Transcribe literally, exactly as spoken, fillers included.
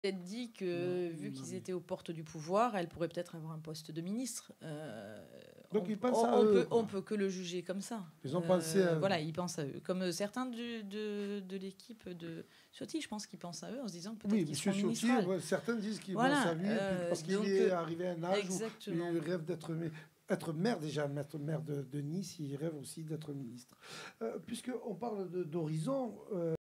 Peut-être dit que, vu qu'ils étaient aux portes du pouvoir, elle pourrait peut-être avoir un poste de ministre. Euh, Donc on, ils pensent on, à on eux. Peut, on peut que le juger comme ça. Ils ont Euh, pensé à eux. Voilà, ils pensent à eux. Comme certains du, de, de l'équipe de Ciotti, je pense qu'ils pensent à eux en se disant peut-être Oui, qu'ils M. seront Ciotti, ministres. ouais, certains disent qu'ils Voilà, pensent à lui euh, parce qu'il donc, est arrivé à un âge exactement. où il rêve d'être être maire déjà, être maire de, de Nice, il rêve aussi d'être ministre. Euh, Puisqu'on parle d'horizon... Euh,